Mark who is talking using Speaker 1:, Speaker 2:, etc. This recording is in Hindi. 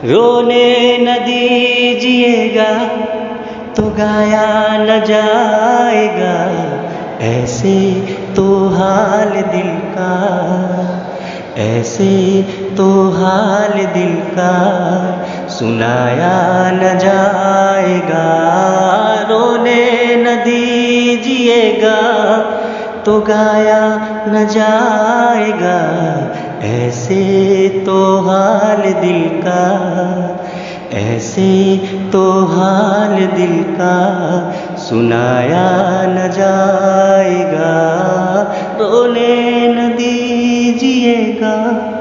Speaker 1: रोने न दीजिएगा तो गाया न जाएगा, ऐसे तो हाल दिल का, ऐसे तो हाल दिल का सुनाया न जाएगा। रोने न दीजिएगा तो गाया न जाएगा, ऐसे तो हाल दिल का, ऐसे तो हाल दिल का सुनाया न जाएगा। रोने न दीजिएगा।